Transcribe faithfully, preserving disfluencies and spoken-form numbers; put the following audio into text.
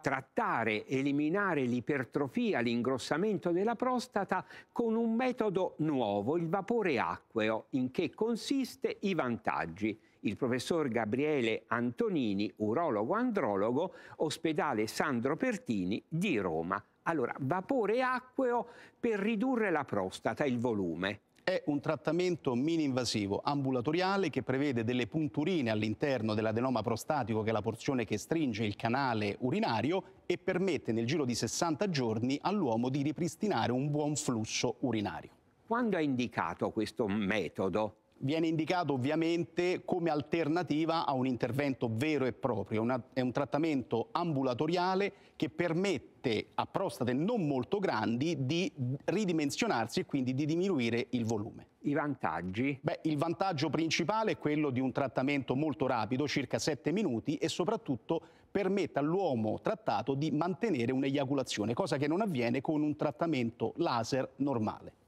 trattare, eliminare l'ipertrofia, l'ingrossamento della prostata con un metodo nuovo, il vapore acqueo. In che consiste? I vantaggi. Il professor Gabriele Antonini, urologo andrologo, ospedale Sandro Pertini di Roma. Allora, vapore acqueo per ridurre la prostata, il volume. È un trattamento mini-invasivo ambulatoriale che prevede delle punturine all'interno dell'adenoma prostatico, che è la porzione che stringe il canale urinario, e permette nel giro di sessanta giorni all'uomo di ripristinare un buon flusso urinario. Quando è indicato questo metodo? Viene indicato ovviamente come alternativa a un intervento vero e proprio. Una, è un trattamento ambulatoriale che permette a prostate non molto grandi di ridimensionarsi e quindi di diminuire il volume. I vantaggi? Beh, il vantaggio principale è quello di un trattamento molto rapido, circa sette minuti, e soprattutto permette all'uomo trattato di mantenere un'eiaculazione, cosa che non avviene con un trattamento laser normale.